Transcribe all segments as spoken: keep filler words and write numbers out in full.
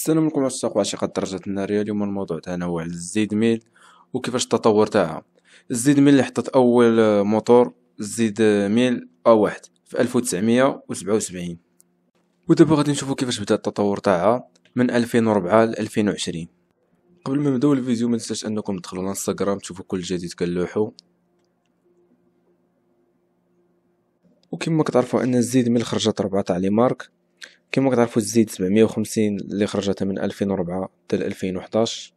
السلام عليكم عشاق وعشاقات الدراجات النارية. اليوم الموضوع تاعنا هو على الزيد ميل وكيفاش التطور تاعها. الزيد ميل اللي حطت اول آه، موتور الزيد آه، ميل ا واحد في ألف وتسعمية وسبعة وسبعين، ودابا غادي نشوفو كيفاش بدا التطور تاعها من ألفين وربعة ل ألفين وعشرين. قبل ما نبداو الفيديو ما تنساش انكم تدخلوا الانستغرام تشوفوا كل جديد كنلوحو. وكما كتعرفوا ان الزيد ميل خرجت ربعة تاع لي مارك. كما كتعرفوا الزيد سبعمية وخمسين اللي خرجتها من ألفين وربعة حتى ل ألفين وحداش،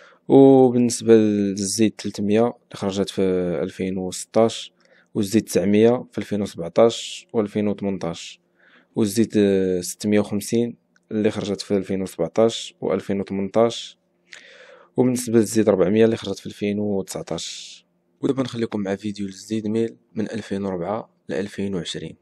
وبالنسبة للزيد ثلاثمية اللي خرجت في ألفين وستاش، والزيد تسعمية في ألفين وسبعطاش و ألفين وثمنطاش، والزيد ستمية وخمسين اللي خرجت في ألفين وسبعطاش و ألفين وثمنطاش، وبالنسبة للزيد ربعمية اللي خرجت في ألفين وتسعطاش. ودابا نخليكم مع فيديو الزيد ميل من ألفين وربعة ل ألفين وعشرين.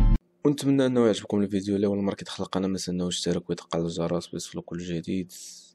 ونتمنى انه يعجبكم الفيديو. اللي اول مره كيدخل القناه ما تنساوش الاشتراك ويدق على الجرس باش يوصلوا كل جديد.